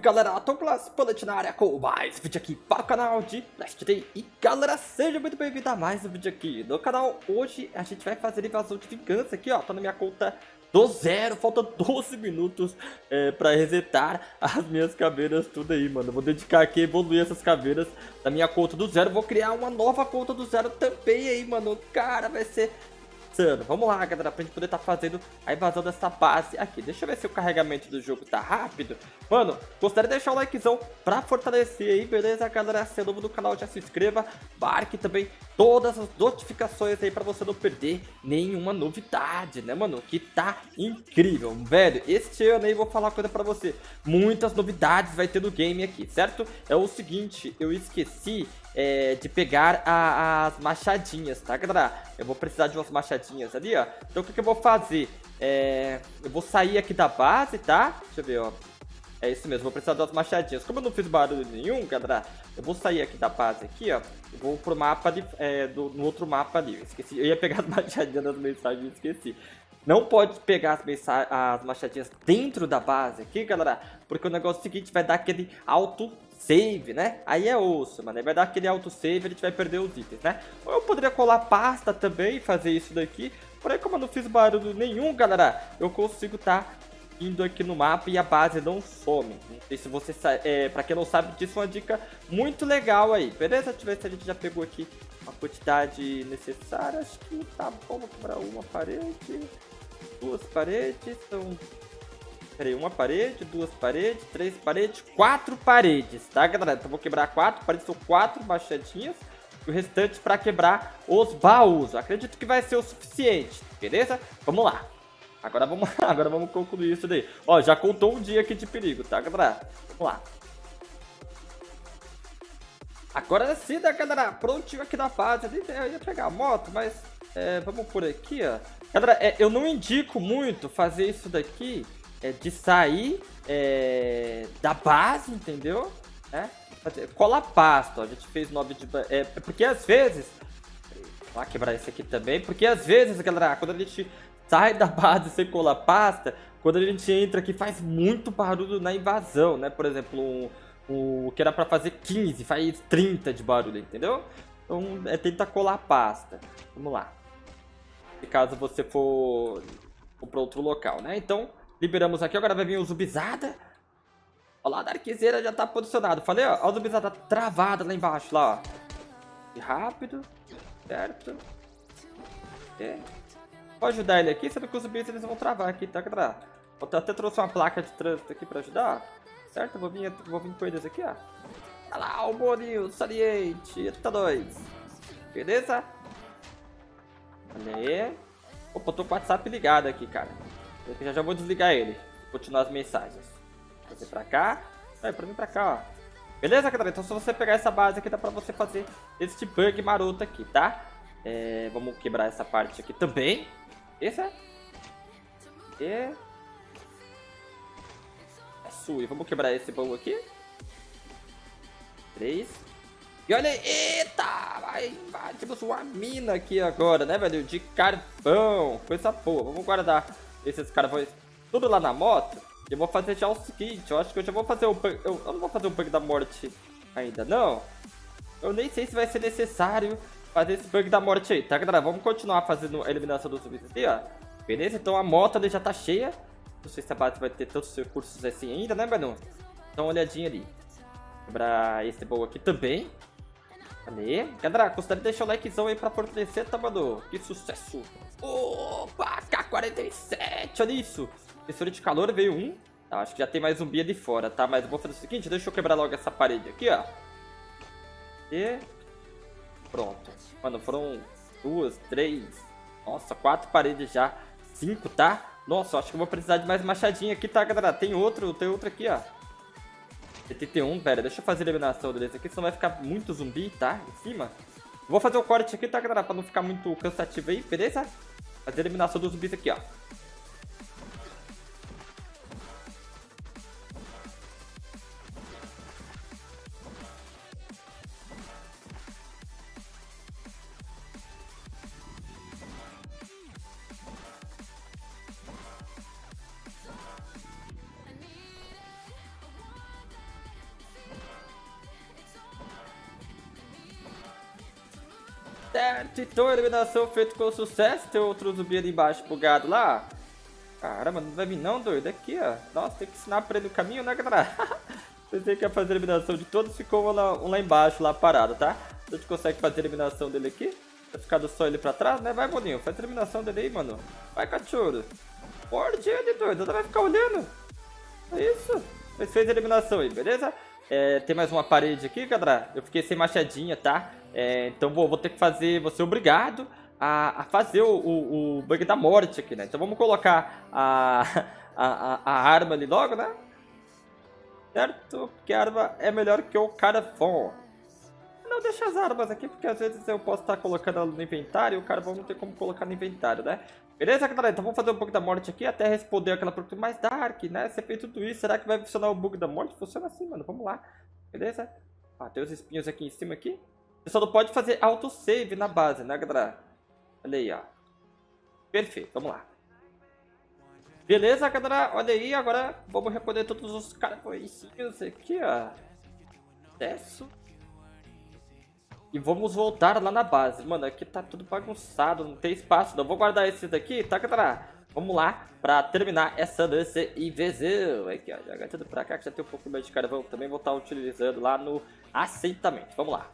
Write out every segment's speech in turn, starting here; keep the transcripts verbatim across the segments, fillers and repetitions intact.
galera, Douglas Bullet na área com mais vídeo aqui para o canal de Last Day. E galera, seja muito bem-vindo a mais um vídeo aqui no canal. Hoje a gente vai fazer invasão de vingança aqui, ó. Tô na minha conta do zero, falta doze minutos é, pra resetar as minhas caveiras tudo aí, mano. Vou dedicar aqui a evoluir essas caveiras da minha conta do zero. Vou criar uma nova conta do zero também aí, mano. Cara, vai ser... Vamos lá, galera, pra gente poder estar tá fazendo a invasão dessa base aqui. Deixa eu ver se o carregamento do jogo tá rápido. Mano, gostaria de deixar o likezão pra fortalecer aí, beleza, galera? Se é novo no canal, já se inscreva. Marque também todas as notificações aí pra você não perder nenhuma novidade, né, mano? Que tá incrível, velho. Este ano aí, vou falar uma coisa pra você. Muitas novidades vai ter no game aqui, certo? É o seguinte, eu esqueci... É, de pegar a, as machadinhas, tá, galera? Eu vou precisar de umas machadinhas ali, ó. Então o que, que eu vou fazer? É, eu vou sair aqui da base, tá? Deixa eu ver, ó. É isso mesmo, vou precisar de umas machadinhas. Como eu não fiz barulho nenhum, galera, eu vou sair aqui da base aqui, ó. Eu vou pro mapa ali, é, do, no outro mapa ali. Eu esqueci, eu ia pegar as machadinhas das mensagens e esqueci. Não pode pegar as, as machadinhas dentro da base aqui, galera, porque o negócio seguinte vai dar aquele auto save, né? Aí é osso, mano. Aí vai dar aquele auto save, a gente vai perder os itens, né? Ou eu poderia colar pasta também e fazer isso daqui. Porém, como eu não fiz barulho nenhum, galera, eu consigo tá indo aqui no mapa e a base não some. Não sei se você sabe, é, pra quem não sabe disso, uma dica muito legal aí, beleza? Deixa eu ver se a gente já pegou aqui a quantidade necessária. Acho que tá bom. Vou quebrar uma parede, duas paredes, são... Peraí, uma parede, duas paredes, três paredes, quatro paredes, tá, galera? Então vou quebrar quatro paredes, são quatro machadinhas. E o restante pra quebrar os baús. Eu acredito que vai ser o suficiente, beleza? Vamos lá. Agora vamos, agora vamos concluir isso daí. Ó, já contou um dia aqui de perigo, tá, galera? Vamos lá. Agora sim, né, galera? Prontinho aqui na base. Eu ia pegar a moto, mas é, vamos por aqui, ó. Galera, é, eu não indico muito fazer isso daqui... É de sair é, da base, entendeu? É, cola pasta, ó, a gente fez nove de... É, porque às vezes... Vou lá quebrar esse aqui também. Porque às vezes, galera, quando a gente sai da base sem colar pasta, quando a gente entra aqui faz muito barulho na invasão, né? Por exemplo, o um, um, que era pra fazer quinze, faz trinta de barulho, entendeu? Então é tentar colar pasta. Vamos lá. Se caso você for, for para outro local, né? Então... Liberamos aqui, agora vai vir o Zubizada. Olha lá, a Darkzeira já tá posicionado. Falei, ó, ó, o Zubizada travada lá embaixo, lá, ó. E rápido, certo. É. Vou ajudar ele aqui, sendo que os zumbis eles vão travar aqui, tá, galera? Eu até trouxe uma placa de trânsito aqui pra ajudar, certo? Vou vir, vou vir com eles aqui, ó. Olha lá, o Boninho, saliente, eita dois. Beleza? Olha aí. Opa, eu tô com o WhatsApp ligado aqui, cara. Eu já já vou desligar ele. Continuar as mensagens. Você pra cá. Vai pra mim pra cá, ó. Beleza, galera? Então se você pegar essa base aqui, dá pra você fazer esse bug maroto aqui, tá? É, vamos quebrar essa parte aqui também. Essa. E... É sua. E vamos quebrar esse baú aqui. Três. E olha aí. Eita! Vai, vai. Temos uma mina aqui agora, né, velho? De carvão. Coisa boa. Vamos guardar esses carvões tudo lá na moto. Eu vou fazer já o seguinte, eu acho que eu já vou fazer o bug, eu, eu não vou fazer o bug da morte ainda, não. Eu nem sei se vai ser necessário fazer esse bug da morte aí, tá, galera? Vamos continuar fazendo a eliminação dos zumbis aqui, ó. Beleza? Então a moto ali já tá cheia. Não sei se a base vai ter tantos recursos assim ainda, né, mano? Dá uma olhadinha ali. Quebrar esse baú aqui também. Valeu. Galera, gostaria de deixar o likezão aí pra fortalecer, tá, mano? Que sucesso! Opa, K quarenta e sete, olha isso. Sensor de calor veio um. Tá, acho que já tem mais zumbi ali fora, tá? Mas eu vou fazer o seguinte, deixa eu quebrar logo essa parede aqui, ó. E... Pronto. Mano, foram duas, três... Nossa, quatro paredes já. Cinco, tá? Nossa, eu acho que eu vou precisar de mais machadinha aqui, tá, galera? Tem outro, tem outro aqui, ó. setenta e um, pera, deixa eu fazer a eliminação deles aqui, senão vai ficar muito zumbi, tá? Em cima. Vou fazer o corte aqui, tá, galera? Pra não ficar muito cansativo aí, beleza? Fazer a eliminação dos zumbis aqui, ó. Certo, então a eliminação feita com sucesso. Tem outro zumbi ali embaixo bugado lá. Caramba, não vai vir não, doido. Aqui, ó. Nossa, tem que ensinar pra ele o caminho, né, galera? Pensei que ia fazer a eliminação de todos, ficou um lá, um lá embaixo, lá parado, tá? A gente consegue fazer a eliminação dele aqui. Vai ficar só ele pra trás, né? Vai, Boninho, faz a eliminação dele aí, mano. Vai, cachorro. Morde ele, doido. Não vai ficar olhando. É isso. Mas fez a eliminação aí, beleza? É, tem mais uma parede aqui, galera. Eu fiquei sem machadinha, tá? É, então vou, vou ter que fazer, vou ser obrigado a, a fazer o, o, o bug da morte aqui, né? Então vamos colocar a, a, a, a arma ali logo, né? Certo? Porque a arma é melhor que o carvão. Não deixa as armas aqui, porque às vezes eu posso estar colocando ela no inventário e o carvão não tem como colocar no inventário, né? Beleza, galera? Então vamos fazer um bug da morte aqui até responder aquela pergunta mais dark, né? Você fez tudo isso, será que vai funcionar o bug da morte? Funciona assim, mano. Vamos lá. Beleza? Ah, tem os espinhos aqui em cima aqui. Você só não pode fazer autosave na base, né, galera? Olha aí, ó. Perfeito, vamos lá. Beleza, galera? Olha aí, agora vamos recolher todos os carvõezinhos aqui, ó. Desço. E vamos voltar lá na base. Mano, aqui tá tudo bagunçado, não tem espaço. Não vou guardar esses daqui, tá, galera? Vamos lá pra terminar essa dança invasão. Aqui, ó, joga tudo pra cá que já tem um pouco mais de carvão. Também vou estar utilizando lá no assentamento. Vamos lá.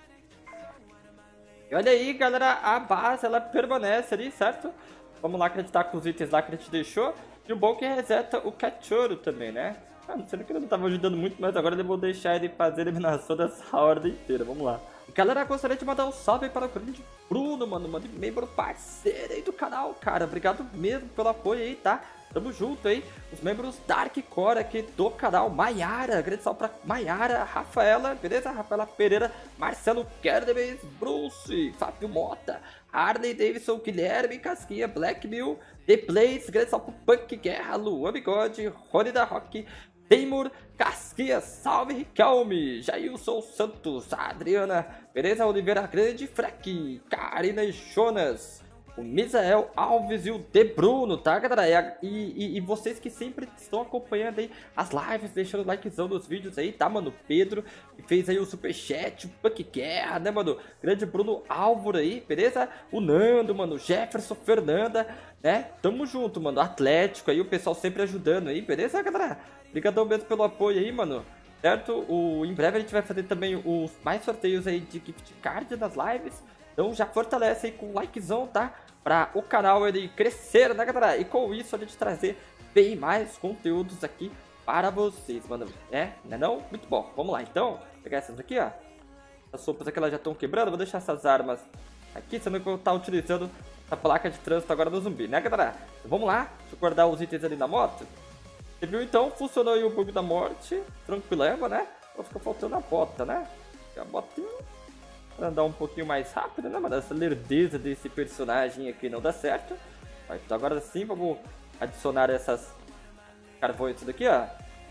E olha aí, galera, a base, ela permanece ali, certo? Vamos lá acreditar com os itens lá que a gente deixou. E o bom é que reseta o cachorro também, né? Ah, não sei que ele não tava ajudando muito, mas agora eu vou deixar ele fazer a eliminação dessa ordem inteira. Vamos lá. Galera, gostaria de mandar um salve para o grande Bruno, mano, mano, membro parceiro aí do canal, cara. Obrigado mesmo pelo apoio aí, tá? Tamo junto aí. Os membros Dark Core aqui do canal. Maiara, grande salve pra Maiara, Rafaela, beleza? Rafaela Pereira, Marcelo Kerdemes, Bruce, Fábio Mota, Harley Davidson, Guilherme Casquinha, Black Mill, The Blaze, grande salve pro Punk Guerra, Luan Bigode, Rony da Rock, Teimur, Casquinha, salve Riquelme, Jailson Santos, Adriana, beleza? Oliveira Grande, Freck, Karina e Jonas, o Misael Alves e o De Bruno, tá, galera? E, e, e vocês que sempre estão acompanhando aí as lives, deixando o likezão nos vídeos aí, tá, mano? Pedro, que fez aí o superchat, o Punk Guerra, né, mano? Grande Bruno Álvaro aí, beleza? O Nando, mano, Jefferson, Fernanda, né? Tamo junto, mano. Atlético aí, o pessoal sempre ajudando aí, beleza, galera? Obrigadão mesmo pelo apoio aí, mano. Certo? O, em breve a gente vai fazer também os mais sorteios aí de gift card nas lives. Então já fortalece aí com o likezão, tá? Pra o canal ele crescer, né, galera? E com isso a gente trazer bem mais conteúdos aqui para vocês, mano. É? Não é não? Muito bom. Vamos lá, então. Vou pegar essas aqui, ó. As sopas aqui elas já estão quebrando. Vou deixar essas armas aqui, senão eu vou estar utilizando a placa de trânsito agora no zumbi, né, galera? Então, vamos lá. Deixa eu guardar os itens ali na moto. Você viu, então? Funcionou aí o bug da morte. Tranquilema, né? Só fica faltando a bota, né? A botinha pra andar um pouquinho mais rápido, né, mano? Essa lerdeza desse personagem aqui não dá certo. Então agora sim, vamos adicionar essas carvões daqui, ó.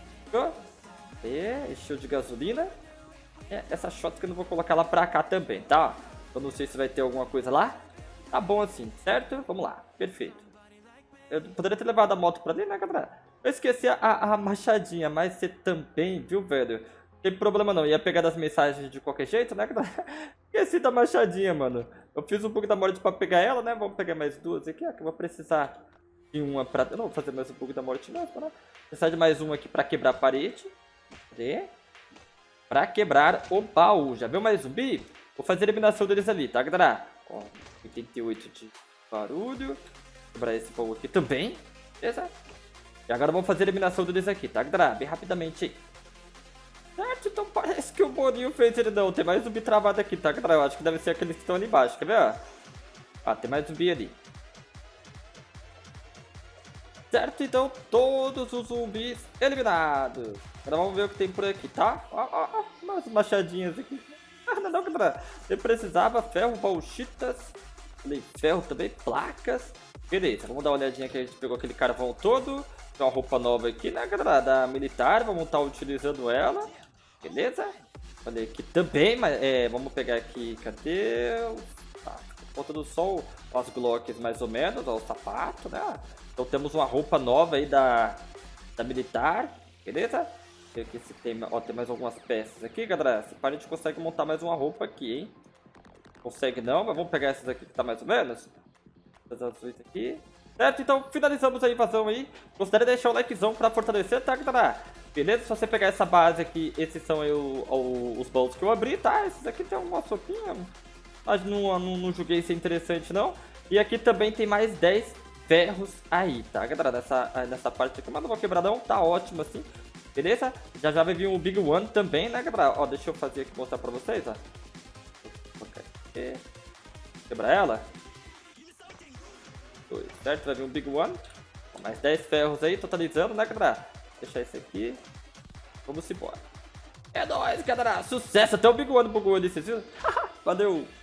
É, encheu de gasolina. É, essa shotgun eu não vou colocar lá pra cá também, tá? Eu não sei se vai ter alguma coisa lá. Tá bom assim, certo? Vamos lá, perfeito. Eu poderia ter levado a moto pra ali, né, galera? Eu esqueci a, a machadinha, mas você também, viu, velho? Não tem problema não, ia pegar das mensagens de qualquer jeito, né, galera? Esqueci da machadinha, mano. Eu fiz um bug da morte pra pegar ela, né? Vamos pegar mais duas aqui, ó, que eu vou precisar de uma pra... Eu não vou fazer mais um bug da morte não, né? Vou precisar de mais uma aqui pra quebrar a parede. Cadê? Pra quebrar o baú. Já viu mais zumbi? Vou fazer a eliminação deles ali, tá, galera? Ó, oitenta e oito de barulho. Quebrar esse baú aqui também. Beleza? E agora vamos fazer a eliminação deles aqui, tá, galera? Bem rapidamente aí. Certo, então parece que o Boninho fez ele não. Tem mais zumbi travado aqui, tá, galera? Eu acho que deve ser aqueles que estão ali embaixo, quer ver? Ó? Ah, tem mais zumbi ali. Certo, então todos os zumbis eliminados. Agora vamos ver o que tem por aqui, tá? Ó, ó, ó, umas machadinhas aqui. Ah, não, não, galera. Eu precisava ferro, bauxitas. Falei, ferro também, placas. Beleza, vamos dar uma olhadinha aqui. A gente pegou aquele carvão todo. Tem uma roupa nova aqui, né, galera? Da militar. Vamos estar utilizando ela. Beleza? Olha aqui também, mas é, vamos pegar aqui. Cadê? Tá, faltando só as glocks mais ou menos. Ó, o sapato, né? Então temos uma roupa nova aí da, da militar. Beleza? Aqui se tem, ó, tem mais algumas peças aqui, galera. Se para, a gente consegue montar mais uma roupa aqui, hein? consegue não, mas vamos pegar essas aqui que tá mais ou menos. Essas azuis aqui. Certo, então finalizamos a invasão aí. Considere deixar o likezão pra fortalecer, tá, galera? Beleza? Se você pegar essa base aqui, esses são aí o, o, os baús que eu abri, tá? Esses aqui tem uma sopinha, mas não, não, não julguei ser interessante, não. E aqui também tem mais dez ferros aí, tá, galera? Nessa, nessa parte aqui, mas não vou quebrar não, tá ótimo assim. Beleza? Já já vai vir um Big One também, né, galera? Ó, deixa eu fazer aqui, mostrar pra vocês, ó. Okay. Quebrar ela. Dois, certo? Vai vir um Big One. Mais dez ferros aí, totalizando, né, galera? Deixar esse aqui. Vamos embora. É nóis, galera. Sucesso. Até o Big One bugou ali, vocês viram? Valeu.